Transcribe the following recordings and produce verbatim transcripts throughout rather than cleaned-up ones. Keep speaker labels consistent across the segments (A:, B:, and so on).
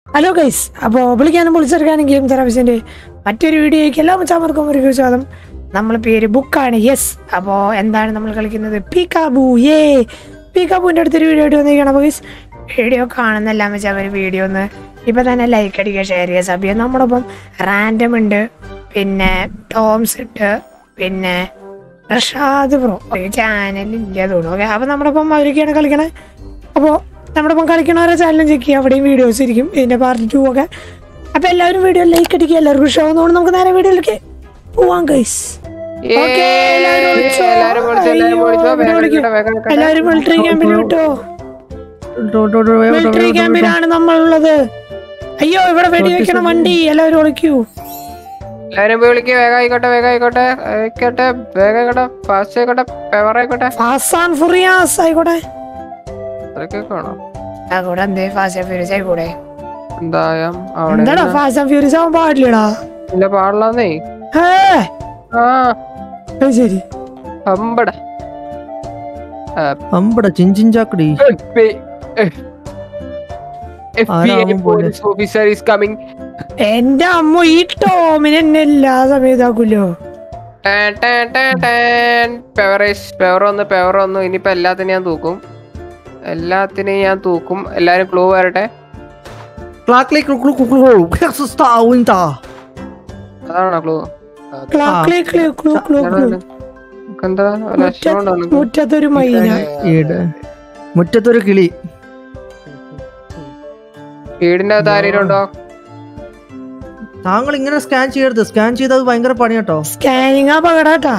A: Hello guys, അപ്പോൾ വിളിക്കാനും പൊളിച്ചെടുക്കാനും game തെറാപ്പിസിൻ്റെ മറ്റൊരു വീഡിയോയ്ക്ക് എല്ലാ മച്ചാമാർക്കും ഒരു സ്വാഗതം. നമ്മൾ പേര് ബുക്കാണ്. യെസ്, അപ്പോൾ എന്താണ് നമ്മൾ കളിക്കുന്നത്? പീക്കാബൂ. ഏ പീക്കാബൂൻ്റെ അടുത്തൊരു വീഡിയോ ആയിട്ട് വന്നിരിക്കണം. അപ്പോൾ ഗൈസ്, വീഡിയോ കാണുന്നെല്ലാം വെച്ചാൽ അവർ വീഡിയോ ഒന്ന് ഇപ്പം തന്നെ ലൈക്ക് അടിക്കുക, ഷെയർ ചെയ്യുക, സബ് ചെയ്യുക. നമ്മളിപ്പം റാൻഡം ഉണ്ട്, പിന്നെ ടോംസ് ഉണ്ട്, പിന്നെ റഷാദ് ബ്രോ ചാനലില്ല തോന്നുന്നു. ഓക്കെ, അപ്പോൾ നമ്മുടെ ഇപ്പം അവരൊക്കെയാണ് കളിക്കണേ. അപ്പോൾ നമ്മുടെ ഇപ്പം കളിക്കണവരെ ചാനലും ചെക്ക് ചെയ്യുക, അവിടെയും വീഡിയോസ് ഇരിക്കും, ഇതിൻ്റെ പാർട്ട് ടു ഒക്കെ. അപ്പോൾ എല്ലാവരും വീഡിയോ ലൈക്ക് അടിക്കുക, എല്ലാവർക്കും ഇഷ്ടമാകുന്നതുകൊണ്ട് നമുക്ക് നേരെ വീഡിയോയിലേക്ക് പോവാം ഗൈസ്. എല്ലാവരും മിലിറ്ററി ക്യാമ്പിൽ വിട്ടോ, മിലിറ്ററി ക്യാമ്പിലാണ് നമ്മളുള്ളത്. അയ്യോ, ഇവിടെ വെടി വെക്കണ വണ്ടി, എല്ലാവരും ഒളിക്കൂ.
B: എല്ലാരും പോയി വിളിക്കുക. വേഗം ആയിക്കോട്ടെ, വേഗം ആയിക്കോട്ടെ, ആയിക്കോട്ടെ, വേഗം ആയിക്കോട്ടെ, ഫാസ്റ്റ് ആയിക്കോട്ടെ, പെവർ ആയിക്കോട്ടെ,
A: ഫാസ്റ്റ് ആൻഡ് ഫ്യൂറിയസ് ആയിക്കോട്ടെ.
B: അതൊക്കെ വേണോ?
A: ആയിക്കോട്ടെ, എന്തേ ഫാസ്റ്റ് ആൻഡ് ഫ്യൂറിയസ് ആയിക്കോട്ടെ.
B: എന്തായാലും
A: എന്താടാ ഫാസ്റ്റ് ആൻഡ് ഫ്യൂറിയസ് ആവാൻ പാടില്ലടാ.
B: ഇല്ല, പാടില്ലാന്നേ. ആ
A: ശരി,
B: അമ്പട
C: അമ്പട ചിഞ്ചിഞ്ചാക്കടി.
B: Officer is coming.
A: എന്റെ അമ്മ, ഈ ടോമിന് എന്നെ എല്ലാ സമയത്താക്കൂലോ.
B: പെവർ വന്നു, പെവർ വന്നു. ഇനിയിപ്പോ എല്ലാത്തിനും ഞാൻ തൂക്കും, എല്ലാത്തിനും ഞാൻ തൂക്കും. എല്ലാരും ക്ലൂ വരട്ടെ. അതാണോ ക്ലൂ?
A: മുറ്റത്തൊരു മൈന,
C: മുറ്റത്തൊരു കിളി.
B: വീടിന്റെ അകത്ത് ആരെങ്കിലും ഉണ്ടോ?
C: താങ്കൾ ഇങ്ങനെ സ്കാൻ ചെയ്യരുത്, സ്കാൻ ചെയ്തത് ഭയങ്കര പണി കേട്ടോ.
A: സ്കാനിങ് അപകടാട്ടാ.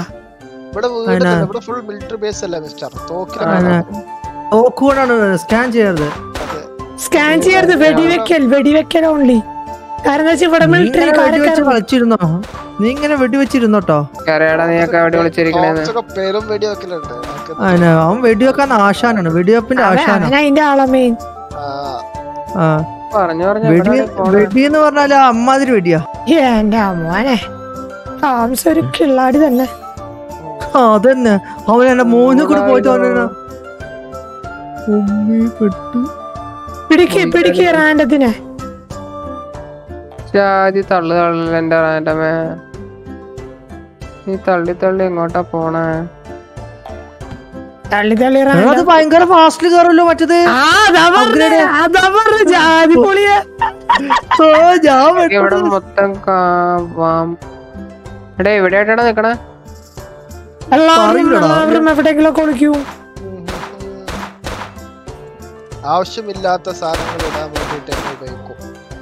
C: തോക്കുകൊണ്ടാണ് സ്കാൻ ചെയ്യരുത്,
A: സ്കാൻ ചെയ്യരുത്. വെടിവെക്കൽ, വെടിവെക്കൽ ഓൺലി. കാരണം ഇവിടെ മിലിറ്ററി
C: കളിച്ചിരുന്നോ? നീ ഇങ്ങനെ വെടിവെച്ചിരുന്നോട്ടോ. അവൻ വെടിവെക്കാൻ ആശാനാണ്, വെടിവെപ്പിന്റെ ആശാനാണ്.
A: അതിന്റെ ആളമേൻ
C: വെടി എന്ന് പറഞ്ഞാല് അമ്മാതിരി വെടിയാ.
A: എന്റെ അമ്മോനെ, ടോംസ് ഒരു കിള്ളാടി തന്നെ.
C: അതന്നെ, അവൻ എന്റെ മോനെ കൂടെ പോയിട്ട് അവനെ
A: പിടിക്ക് പിടിക്ക് റാൻഡത്തിനെ.
B: തള്ളു തള്ളു എന്റെ റാൻഡമേ, നീ തള്ളി തള്ളി എങ്ങോട്ടാ പോണേ?
A: തള്ളി തള്ളി
C: അത് ഭയങ്കര ഫാസ്റ്റിൽ കയറുമല്ലോ മറ്റത്.
B: ഇവിടെ മൊത്തം എടേ ഇവിടെ ആയിട്ടാണ് നിക്കണേ.
A: എവിടേക്കെല്ലാം ഒളിക്കൂ.
D: ആവശ്യമില്ലാത്ത സാധനങ്ങൾ ഇടാൻ വേണ്ടിട്ട് ഉപയോഗിക്കും.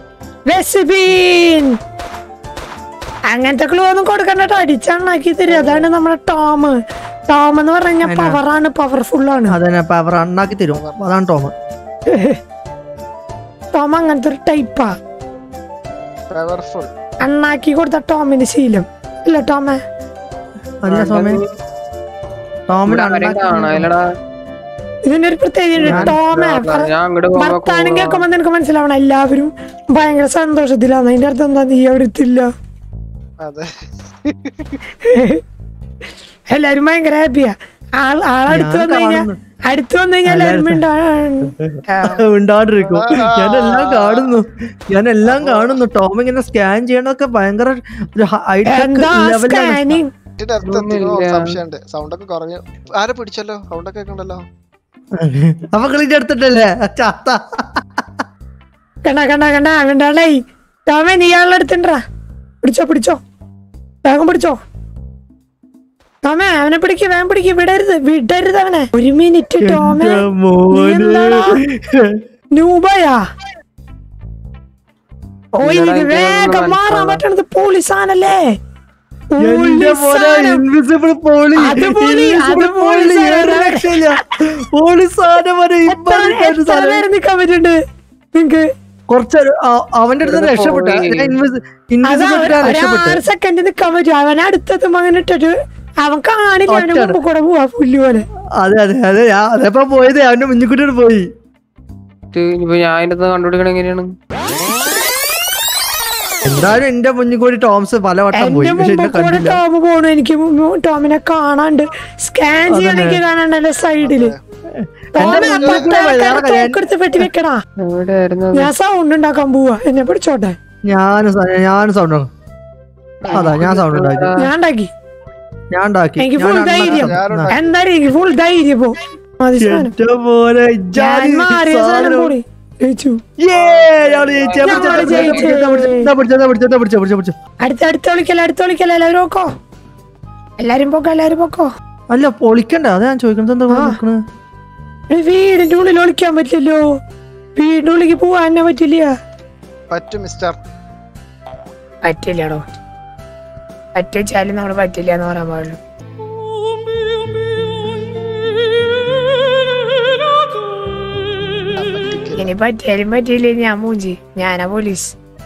A: അങ്ങനത്തെ ക്ലൂ ഒന്നും കൊടുക്കണ്ട, അടിച്ചണ്ണാക്കി തരും. അതാണ് നമ്മുടെ ടോം. ടോം എന്ന് പറഞ്ഞ പവറാണ്, പവർഫുൾ ആണ്.
C: അതന്നെ, പവർ അണ്ണാക്കി തരും, അതാണ് ടോം.
A: ടോം അങ്ങനത്തെ ഒരു ടൈപ്പാ.
D: പവർഫുൾ
A: അണ്ണാക്കി കൊടുത്ത ടോമിന്റെ ശീലം ഇല്ല ടോമേ. ഇതിന്റെ ഒരു പ്രത്യേകത ടോമേ വർത്താനം കേൾക്കുമ്പോ നിനക്ക് മനസ്സിലാവണം എല്ലാവരും ഭയങ്കര സന്തോഷത്തിലാണ്. അതിന്റെ അർത്ഥം എന്താ? നീ എവിടത്തില്ല, എല്ലാരും ഭയങ്കര ഹാപ്പിയാ. ആൾ ആളടുത്ത് വന്നു കഴിഞ്ഞാ അടുത്ത് വന്നു കഴിഞ്ഞാൽ എല്ലാവരും
C: ഉണ്ടാണ്ടിരിക്കും. ഞാനെല്ലാം കാണുന്നു, ഞാനെല്ലാം കാണുന്നു. ടോം ഇങ്ങനെ സ്കാൻ ചെയ്യണതൊക്കെ ഭയങ്കര
D: സൗണ്ടൊക്കെ കുറഞ്ഞു. ആരെ പിടിച്ചല്ലോ, സൗണ്ടൊക്കെ ഉണ്ടല്ലോ.
C: അപ്പൊ കളിന്റെ അടുത്തിട്ടല്ലേ
A: കണ്ട കണ്ട കണ്ട കണ്ടാളേ. ടോമേ, നീ ആളുടെ അടുത്തുണ്ടാ. പിടിച്ചോ പിടിച്ചോ, വേഗം പിടിച്ചോ ടോമേ. അവനെ പിടിക്ക്, വേഗം പിടിക്ക്, വിടരുത് വിടരുത് അവനെ. ഒരു മിനിറ്റ് ടോമേ, നൂബയാ. ഓ, ഇത് വേഗം മാറാൻ പറ്റണത് പോലീസാണല്ലേ.
C: ഇൻവിസിബിൾ പോളി,
A: നിക്കാൻ പറ്റുന്നുണ്ട് നിങ്ങക്ക്.
C: കുറച്ച് അവന്റെ അടുത്ത് രക്ഷപ്പെട്ടു,
A: ആറ് സെക്കൻഡ് നിക്കാൻ പറ്റും. അവൻ അടുത്തെത്തുമ്പോ അങ്ങനെ ഇട്ടിട്ട് അവൻ കാണില്ല, അവന്റെ മുമ്പ് കൂടെ പോവാ പുല്ല് പോലെ.
C: അതെ അതെ അതെ, അതപ്പോ പോയത് അവന്റെ മുന്നിക്കൂട്ടി പോയി.
B: ഞാൻ അതിന്റെ കണ്ടുപിടിക്കണ എങ്ങനെയാണ്?
C: എന്തായാലും എന്റെ മുന്നിൽ ടോംസ് പലവട്ടം പോയി.
A: ടോം പോണു, എനിക്ക് ടോമിനെ കാണാണ്ട് സ്കാൻ ചെയ്യാൻ എനിക്ക് കാണാണ്ട് സൈഡില്. തോക്കെടുത്ത് പെട്ടി വെക്കടാ. ഞാൻ സൗണ്ട് ഉണ്ടാക്കാൻ പോവാ, എന്നെ പിടിച്ചോട്ടെ.
C: ഞാൻ ഞാൻ സൗണ്ട് അതാ ഞാൻ സൗണ്ട് ഉണ്ടാക്കി
A: ഞാൻ ഉണ്ടാക്കി
C: ഞാൻ ഉണ്ടാക്കി
A: എനിക്ക് ഫുൾ ധൈര്യം. എന്തായാലും എനിക്ക് ഫുൾ ധൈര്യം പോ. അടുത്ത അടുത്ത വിളിക്കല അടുത്ത വിളിക്കല എല്ലാവരും നോക്കോ, എല്ലാരും പോക്കോ എല്ലാരും പോക്കോ.
C: അല്ല പൊളിക്കണ്ട, അതാ ഞാൻ ചോദിക്കുന്നത്. എന്താ
A: വീടിന്റെ ഉള്ളിൽ ഒളിക്കാൻ പറ്റില്ലല്ലോ, വീടിന്റെ ഉള്ളിലേക്ക് പോവാൻ തന്നെ പറ്റില്ല.
D: പറ്റും മിസ്റ്റർ,
A: പറ്റില്ലടോ. പറ്റിച്ചാലും നമ്മള് പറ്റില്ല എന്ന് പറയാൻ പാടുള്ളൂ. ഇനി പറ്റിയാലും പറ്റിയില്ലേ ഞാൻ മൂഞ്ചി, ഞാനാ police.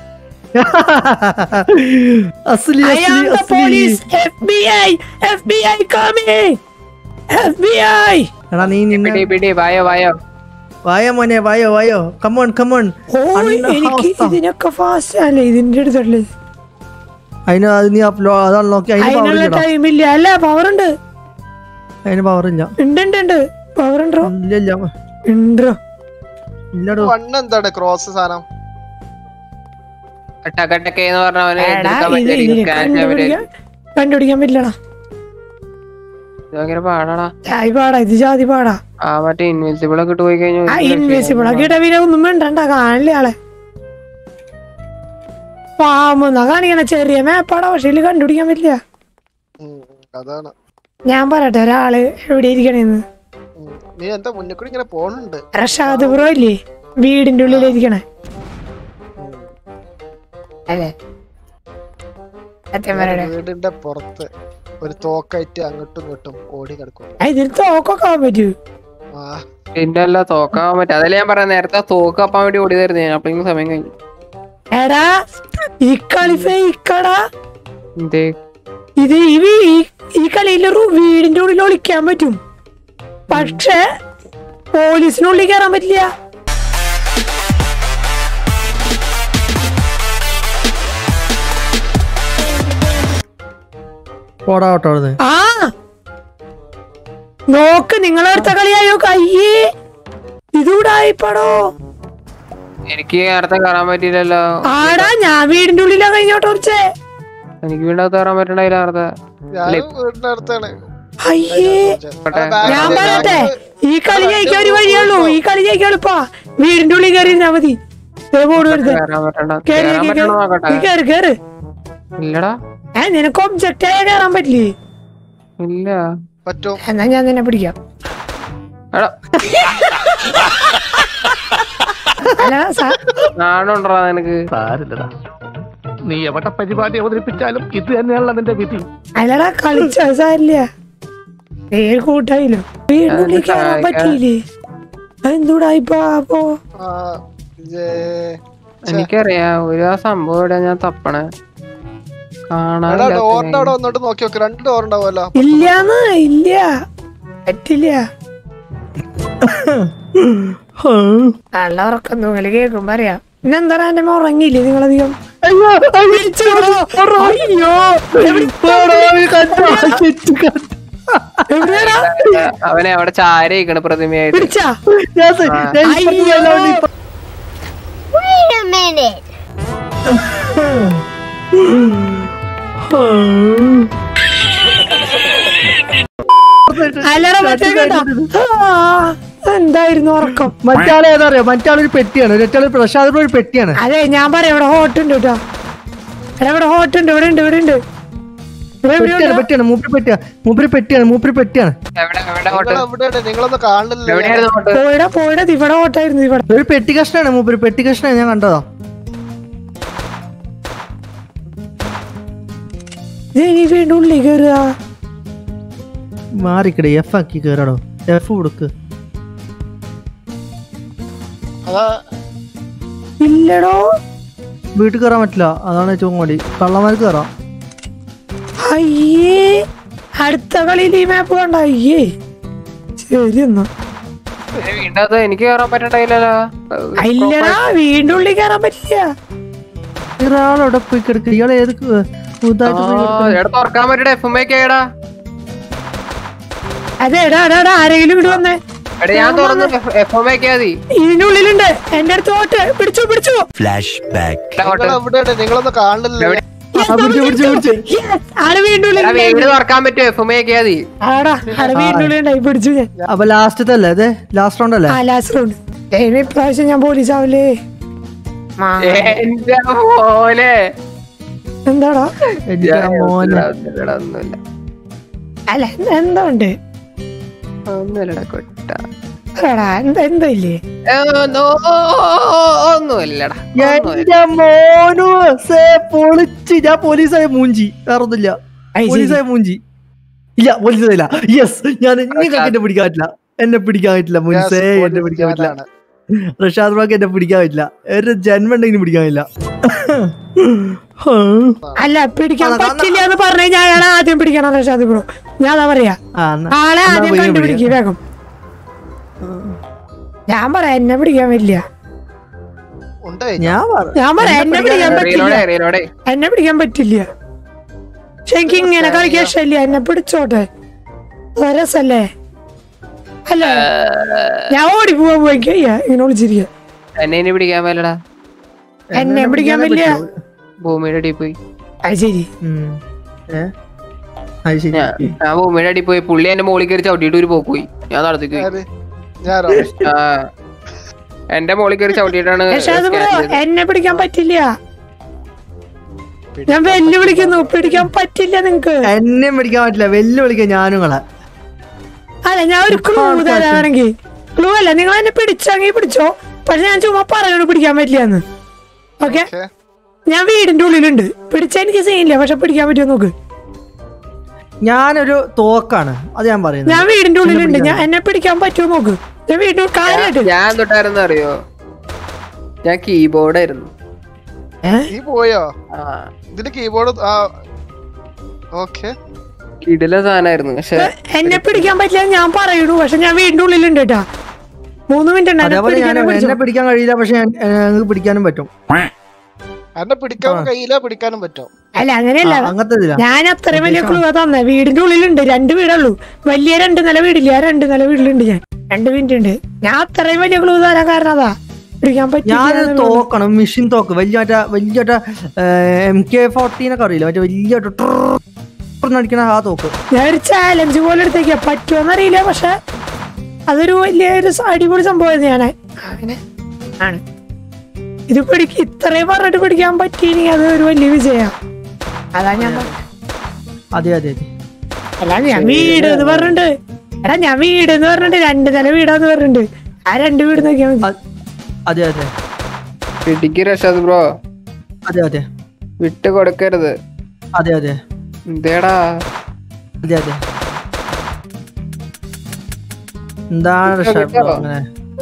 A: I am the police. F B I F B I coming. F B I.
C: എടാ നീ നിന്നെ
B: പിടി പിടി വായോ വായോ
C: വായോ മോനെ വായോ വായോ കമോൺ കമോൺ.
A: എനിക്ക് ഇതിനൊക്കെ ഫാസ്റ്റ് അല്ലേ ഇതിന്റെ അടുത്തുള്ളത്.
C: അതിന് അത് നീ അത് അൺലോക്ക്
A: അതിനുള്ള ടൈം ഇല്ല അല്ല. പവർ ഉണ്ട്,
C: അതിന് പവർ ഇല്ല.
A: ഉണ്ട് ഉണ്ട് ഉണ്ട് പവർ ഉണ്ടോ?
C: ഇല്ല ഇല്ല
A: ഉണ്ടോ?
C: ഇല്ലടോ.
D: വണ്ണ് എന്താണ് ക്രോസ് സാധനം?
B: ടക്കട്ടക്കേന്ന് പറഞ്ഞവന്
A: കണ്ടുപിടിക്കാൻ പറ്റില്ലടാ.
B: ഭയങ്കര പാടാടാ.
A: ജാതി പാടാ ഇത്, ജാതി പാടാ.
B: ആ മറ്റേ ഇൻവിസിബിൾ ഒക്കെ ഇട്ട് പോയി കഴിഞ്ഞാൽ
A: ഇൻവിസിബിൾ ഒക്കെ ഇട്ട പിന്നെ ഒന്നും വേണ്ട, കാണില്ല ആളെ. പാമ്പെന്നാ കാണിക്കണ, ചെറിയ മേപ്പാടാ, പക്ഷെ ഇതില് കണ്ടുപിടിക്കാൻ പറ്റില്ല.
D: അതാണ്
A: ഞാൻ പറയട്ടെ ഒരാള് എവിടെ ഇരിക്കണേന്ന്.
D: നീ എന്താ മുന്നിൽ കൂടി ഇങ്ങനെ പോണുണ്ട്?
A: റഷാദ് ബ്രോ ഇല്ലേ വീടിന്റെ ഉള്ളിലിരിക്കണേ അല്ലേ? സത്യം പറയട്ടെ,
D: വീടിന്റെ പുറത്ത് ഒരു തോക്കായിട്ട് അങ്ങോട്ടും ഇങ്ങോട്ടും ഓടി കിടക്കും.
A: ഇതിൽ തോക്കൊക്കെ ആവാൻ പറ്റൂ?
B: പിന്നെ അല്ല തോക്കാൻ പറ്റും. അതല്ലേ ഞാൻ പറയാം, നേരത്തെ തോക്ക് അപ്പാൻ വേണ്ടി ഓടി തരുന്നേ. അപ്പഴേക്കും സമയം കഴിഞ്ഞു.
A: എടാ ഈ കളി ഫേക്കടാ.
B: എന്തേ
A: ഇത് ഈ കളിയിൽ വീടിന്റെ ഉള്ളിൽ ഒളിക്കാൻ പറ്റും, പക്ഷെ പോലീസിനുള്ളിൽ കയറാൻ പറ്റില്ല.
C: ആ
A: നോക്ക്, നിങ്ങളെടുത്ത കളിയായോ കയ്യേ ഇതൂടായിപ്പടോ.
B: എനിക്ക് നേരത്തെ കയറാൻ പറ്റില്ലല്ലോ.
A: ആടാ ഞാൻ വീടിന്റെ ഉള്ളിലാ കഴിഞ്ഞോട്ട് കുറച്ചേ.
B: എനിക്ക് വീടിനകത്ത് കയറാൻ പറ്റണ്ടായില്ല നേരത്തെ.
A: അയ്യേ ഞാൻ പറയട്ടെ, ഈ കളി ജയിക്കാൻ ഒരു വഴിയുള്ളൂ, ഈ കളി ജയിക്കാൻ എളുപ്പാ. വീടിന്റെ ഉള്ളിൽ കയറിയിരുന്നാ മതി. കേറ് കേറ്.
B: ഇല്ലടാ
A: ഏ നിനക്ക് ഒബ്ജക്റ്റ് ആയ കയറാൻ പറ്റില്ലേ?
B: ഇല്ല.
A: എന്നാ ഞാൻ നിന്നെ പിടിക്കാം.
B: നാണുണ്ടോ നിനക്ക്?
E: നീ എവിടെ പരിപാടി അവതരിപ്പിച്ചാലും ഇത് തന്നെയാണല്ലോ നിന്റെ വിധി.
A: അല്ലടാ കളിച്ചാ സാരില്ല, പേര് കൂട്ടായില്ലോ. വീടിനുള്ളിൽ കയറാൻ പറ്റിയില്ലേ? അതെന്തൂടായിപ്പോ?
B: എനിക്കറിയാം ഒരു ആ സംഭവം ഇവിടെ ഞാൻ തപ്പണേ
A: ഇല്ലാന്ന്. ഇല്ല പറ്റില്ല. നല്ല ഉറക്കം തൂങ്ങല് കേൾക്കുമ്പോ അറിയാം. പിന്നെന്താ എന്റെ ഉറങ്ങിയില്ലേ നിങ്ങളധികം?
B: അവനെ അവിടെ ചാരയിക്കണ പ്രതിമയായിട്ട്.
A: എന്തായിരുന്നു ഉറക്കം?
C: മറ്റാളെ ഏതാറിയോ? മറ്റാളൊരു പെട്ടിയാണ്, ഒരൊറ്റാള് പ്രസാദ് ഒരു പെട്ടിയാണ്.
A: അതെ ഞാൻ പറയാം, ഇവിടെ ഹോട്ടുണ്ട് കേട്ടോ. ഇവിടെ ഹോട്ടുണ്ട്, ഇവിടെ ഉണ്ട് ഇവിടെ ഉണ്ട്.
C: പെട്ടിയാണ് മൂപ്പര് പെട്ടിയാ മൂപ്പര് പെട്ടിയാണ് മൂപ്പര് പെട്ടിയാണ്.
A: പോയിടാ പോയിടാ, ഇവിടെ ഹോട്ടായിരുന്നു. ഇവിടെ
C: ഒരു പെട്ടി കഷ്ണാണ് മൂപ്പര്, പെട്ടി കഷ്ണ ഞാൻ കണ്ടതാ.
A: വീണ്ടും ഉള്ളിൽ കയറുക.
C: മാറിക്കടേ, എഫ് ആക്കി കേറടോ, എഫ് കൊടുക്ക്.
A: ഇല്ലടോ
C: വീട്ടിൽ കയറാൻ പറ്റില്ല, അതാണ് ഏറ്റവും മടി. കള്ളന്മാർക്ക് കയറാം.
A: അയ്യേ അടുത്ത കളിയിൽ ഈ മാപ്പ് കണ്ട. അയ്യേ ശരി എന്നാ.
B: വീണ്ടത് എനിക്ക് കയറാൻ പറ്റണ്ടായില്ലല്ലോ.
A: ഇല്ലടാ വീണ്ടും ഉള്ളിൽ കയറാൻ പറ്റില്ല.
C: ഇയാളവിടെ പോയി കിടക്കുക. ഇയാളെ ഏത്
B: തുറക്കാൻ പറ്റട എഫ് എം കേടാ.
A: അതെ എടാ എടാ ആരെങ്കിലും ഇവിടെ വന്നേ.
B: എടാ ഞാൻ തുറന്നു എഫ് എം ആക്കിയാ മതി.
A: ഇതിന്റെ ഉള്ളിലുണ്ട് എന്റെ അടുത്ത് ഓട്ട് പിടിച്ചു പിടിച്ചു
F: ഫ്ലാഷ് ബാക്ക്.
D: എവിടെയാണ് നിങ്ങളൊന്നും കാണില്ലല്ലോ.
A: ആടെ വീണ്ടും
B: വീട് തുറക്കാൻ പറ്റുമോ? എഫ് എം ആക്കിയാ മതി.
A: ആടാ ആടെ വീണ്ടും ഉള്ളിലുണ്ടായി പിടിച്ചു ഞാൻ.
C: അപ്പൊ ലാസ്റ്റത്തെ അല്ലേ അതെ ലാസ്റ്റ് റൗണ്ട് അല്ലേ?
A: ആ ലാസ്റ്റ് റൗണ്ട്. ഇപ്രാവശ്യം ഞാൻ പോലീസ് ആവില്ലേ?
B: എന്റെ മോനെ
A: എന്താടാ
C: എന്റെ മോനെ
B: ഒന്നുമില്ല
A: അല്ല എന്താ ഉണ്ട്
B: ഒന്നുമില്ലടാ കൊട്ട
A: എടാ എന്താ എന്താ ഇല്ലേ?
B: ഒന്നുമില്ലടാ.
C: എന്റെ മോനു പൊളിച്ച് ഞാൻ പോലീസായ മൂഞ്ചി വേറൊന്നുമില്ല. പോലീസായ മൂഞ്ചി ഇല്ല പോലീസായില്ല. യെസ് ഞാൻ നിങ്ങൾക്ക് എന്നെ പിടിക്കാൻ പറ്റില്ല. എന്നെ പിടിക്കാൻ പറ്റില്ല മുൻസേ എന്നെ പിടിക്കാൻ പറ്റില്ല. റഷാദ് ബ്രോക്ക് എന്നെ പിടിക്കാൻ പറ്റില്ല. ഒരു ജന്മം ഉണ്ടെങ്കിലും പിടിക്കാൻ പറ്റില്ല.
A: അല്ല പിടിക്കാൻ പറ്റില്ല എന്ന് പറഞ്ഞു കഴിഞ്ഞാൽ അയാളെ ആദ്യം പിടിക്കണം റഷാദ് ബ്രോ. ഞാൻ അതാ പറയാ ആളെ ആദ്യം കണ്ടുപിടിക്കും വേഗം. ഞാൻ പറയാം എന്നെ പിടിക്കാൻ പറ്റില്ല. ഞാൻ പറയാം എന്നെ പിടിക്കാൻ പറ്റില്ല. എന്നെ പിടിക്കാൻ പറ്റില്ല. പക്ഷെ എനിക്ക് ഇങ്ങനെ കളിക്കാൻ ഇഷ്ടമില്ല. എന്നെ പിടിച്ചോട്ടെ രസല്ലേ? അല്ലേ ഞാൻ ഓടി പോവാൻ പോയി ഇങ്ങനെ വിളിച്ചിരിക്ക.
B: എന്നെ പിടിക്കാൻ പറ്റലടാ.
A: എന്നെ പിടിക്കാൻ പറ്റില്ല.
B: ഭൂമിയുടെ അടി പോയി.
A: അത് ശരി
B: ഞാൻ ഭൂമിയുടെ അടി പോയി. പുള്ളി എന്റെ മോളിൽ കയറി ചവിട്ടിട്ട് ഒരു പോക്ക് പോയി. ഞാൻ നടത്തിക്ക് എന്റെ മോളിൽ കയറി ചവിട്ടിട്ടാണ്.
A: എന്നെ പിടിക്കാൻ പറ്റില്ല. ഞാൻ വെല്ലുവിളിക്കുന്നു. പിടിക്കാൻ പറ്റില്ല നിങ്ങക്ക്.
C: എന്നെ പിടിക്കാൻ പറ്റില്ല. വെല്ലുവിളിക്കാൻ ഞാനുങ്ങളെ.
A: അല്ല ഞാൻ ഒരു ക്ലൂ തരാണെങ്കിൽ ക്ലൂ അല്ല നിങ്ങൾ എന്നെ പിടിച്ചെങ്കിൽ പിടിച്ചോ. പക്ഷെ ഞാൻ ചുമ്മാ പറയണു പിടിക്കാൻ പറ്റില്ലെന്ന്. ഓക്കെ ഞാൻ വീടിന്റെ ഉള്ളിലുണ്ട്. പിടിച്ച എനിക്ക് സീനില്ല. പക്ഷെ പിടിക്കാൻ പറ്റുമോ നോക്ക്.
C: ഞാനൊരു തോക്കാണ് അത് ഞാൻ പറയുന്നത്.
A: ഞാൻ വീടിന്റെ ഉള്ളിലുണ്ട്. ഞാൻ എന്നെ പിടിക്കാൻ പറ്റുമോ നോക്ക്. ഞാൻ വീട്ടിൽ കാര്യമായിട്ട്
B: ഞാൻ തൊട്ടായിരുന്നു അറിയോ? ഞാൻ കീബോർഡ് ആയിരുന്നു.
D: പോയോ ഇതിന്റെ കീബോർഡ്?
B: കിടില സാധനമായിരുന്നു. പക്ഷെ
C: എന്നെ പിടിക്കാൻ പറ്റില്ല ഞാൻ പറയണു. പക്ഷെ ഞാൻ വീടിന്റെ ഉള്ളിലുണ്ട് കേട്ടാ. മൂന്ന് മിനിറ്റ് എന്നെ പിടിക്കാൻ കഴിയില്ല. പക്ഷെ ഞങ്ങൾക്ക് പിടിക്കാനും പറ്റും.
D: എന്നെ പിടിക്കാൻ കഴിയില്ല പിടിക്കാനും പറ്റും.
A: അല്ല അങ്ങനെയല്ല. ഞാൻ അത്രയും വലിയ ക്ലൂ തന്നെ. വീടിന്റെ ഉള്ളിലുണ്ട്. രണ്ട് വീടുള്ളൂ. വലിയ രണ്ട് നില വീടില്ല. ആ രണ്ട് നില വീട്ടിലുണ്ട് ഞാൻ. രണ്ട് മിനിറ്റ് ഉണ്ട്. ഞാൻ അത്രയും വലിയ ക്ലൂ തരാൻ കാരണം അതാ പിടിക്കാൻ പറ്റില്ല.
C: ഞാൻ തോക്കണം മെഷീൻ തോക്ക് വലിയ മറ്റേ വലിയ എം കെ ഫോർട്ടീനൊക്കെ അറിയില്ല. മറ്റേ വലിയ അടിക്കണ ആ തോക്ക്.
A: ഞാൻ ഒരു ചാലഞ്ച് പോലെ എടുത്തേക്കാ. പറ്റുമോന്നറിയില്ല. പക്ഷെ അതൊരു വലിയൊരു അടിപൊളി സംഭവമായിരുന്നു. ഞാൻ അങ്ങനെ ആണ് ഇത് പിടിക്ക ഇത്രയും പറഞ്ഞിട്ട് പിടിക്കാൻ പറ്റിയെങ്കിൽ അത് ഒരു വലിയ വിജയ. അതാ ഞാൻ
C: അതെ അതെ
A: അല്ല ഞാൻ വീട് എന്ന് പറഞ്ഞിട്ട് എടാ ഞാൻ വീട് എന്ന് പറഞ്ഞിട്ട് രണ്ട് നില വീടാന്ന് പറഞ്ഞിട്ട് ആ രണ്ട് വീട് നോക്കിയാ മതി.
C: അതെ അതെ
B: പിടിക്ക് റഷാദ് ബ്രോ.
C: അതെ അതെ
B: വിട്ട് കൊടുക്കരുത്.
C: അതെ അതെ
B: എന്തേടാ?
C: അതെ അതെ എന്താണ് റഷാദ് ബ്രോ അങ്ങനെ?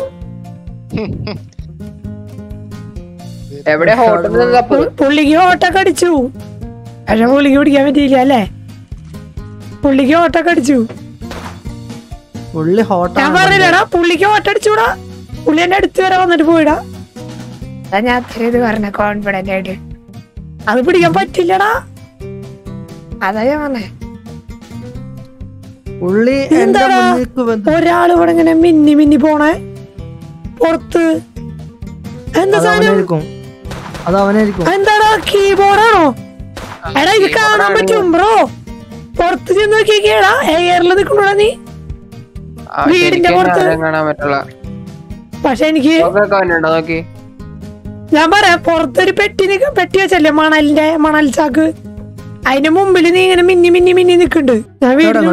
B: എവിടെ ഹോട്ടലിൽ
A: പുള്ളിക്ക് ഓട്ടൊക്കെ അടിച്ചു. പക്ഷെ പുള്ളിക്ക് പിടിക്കാൻ പറ്റിയില്ല അല്ലേ? പുള്ളിക്ക് ഓട്ടൊക്കെ അടിച്ചു.
C: പുള്ളി ഹോട്ട
A: ഞാൻ പറഞ്ഞില്ലടാ പുള്ളിക്ക് ഓട്ട അടിച്ചൂടാ. പുള്ളി എന്റെ അടുത്ത് വരെ വന്നിട്ട് പോയിടാ. അതാ ഞാൻ അത്ര ഇത് പറഞ്ഞ കോൺഫിഡന്റ് ആയിട്ട്. അത് പിടിക്കാൻ പറ്റില്ലടാ. അതാ ഞാൻ പറഞ്ഞേ.
C: പുള്ളി
A: ഒരാള് ഇവിടെ ഇങ്ങനെ മിന്നി മിന്നി പോണേ പുറത്ത്. എന്താ സാധനം?
C: അത് അവനായിരിക്കും.
A: എന്താടാ കീബോർഡാണോ? എടാ ഇത് കാണാൻ പറ്റും ബ്രോ. പുറത്ത് ചെന്ന് നോക്കിയേടാ. എയറിൽ നിക്കണോടാ നീ വീടിന്റെ പുറത്ത്. പക്ഷെ എനിക്ക് ഞാൻ പറയാം പുറത്തൊരു പെട്ടി പെട്ടി വെച്ചല്ലേ മണലിന്റെ മണൽ ചാക്ക്. അതിന്റെ മുമ്പിൽ നീ ഇങ്ങനെ മിന്നി മിന്നി മിന്നി നിക്കണ്ട്. ഞാൻ വീടിന്റെ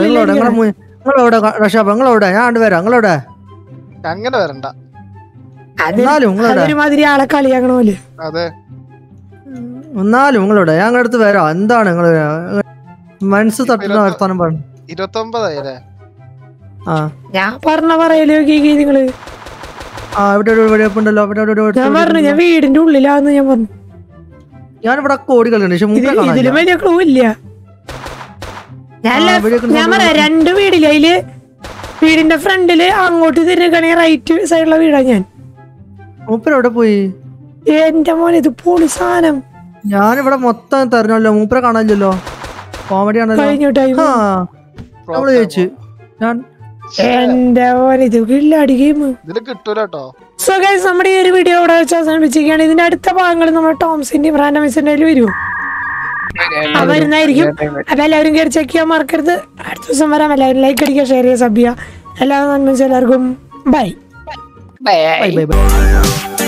C: ഞങ്ങളോടെ
D: അങ്ങനെ വരണ്ട.
A: അതൊരുമാതിരി ആളെ കളിയാക്കണോല്.
D: അതെ
C: എന്നാലും നിങ്ങളോടെ ഞാൻ അടുത്ത് വരാം. എന്താണ് നിങ്ങള് മനസ്സ് തട്ടുന്ന വർത്താനം പറഞ്ഞു?
D: ഇരുപത്തി ഒമ്പതായില്ലേ?
C: ആ
A: ഞാൻ പറഞ്ഞ പറയല് നിങ്ങള്.
C: ആ ഇവിടെ വെടിവെപ്പുണ്ടല്ലോ.
A: ഞാൻ പറഞ്ഞു ഞാൻ വീടിന്റെ ഉള്ളിലാന്ന് ഞാൻ പറഞ്ഞു.
C: ഞാനിവിടെ ഓടി കളിയുണ്ട്.
A: ഇതിലും വലിയ ക്ലൂ ഇല്ല. ഞാൻ ഞാൻ പറയാം രണ്ട് വീടില്ല. അതില് വീടിന്റെ ഫ്രണ്ടില് അങ്ങോട്ട് തിരികണേ റൈറ്റ് സൈഡിലുള്ള വീടാ ഞാൻ.
C: മൂപ്പരെവിടെ പോയി?
A: എന്റെ മോനെ ഇത് പൊളി സാധനം.
C: ഞാനിവിടെ മൊത്തം തെരഞ്ഞല്ലോ. മൂപ്പരെ കാണാനില്ലല്ലോ. കോമഡി ആണല്ലോ.
A: കഴിഞ്ഞു ടൈം.
C: നമ്മള് ചോദിച്ചു ഞാൻ
A: എന്റെ പോലെ ഇത് കില്ലാടി ഗെയിം.
D: ഇതില് കിട്ടൂല കേട്ടോ.
A: സോ ഗൈസ്, നമ്മുടെ ഈ ഒരു വീഡിയോ ഇവിടെ വെച്ച് അവസാനിപ്പിച്ചിരിക്കുകയാണ്. ഇതിന്റെ അടുത്ത ഭാഗങ്ങൾ നമ്മൾ ടോംസിന്റെയും റാൻഡമിസിന്റെ വരുമോ ആ വരുന്നതായിരിക്കും. അപ്പൊ എല്ലാവരും കയറി ചെക്ക് ചെയ്യാൻ മറക്കരുത്. അടുത്ത ദിവസം വരാം. എല്ലാവരും ലൈക്ക് അടിക്കുക, ഷെയർ ചെയ്യുക, സബ് ചെയ്യുക. എല്ലാവരും നന്മ. എല്ലാവർക്കും bye
B: bye
C: bye bye by.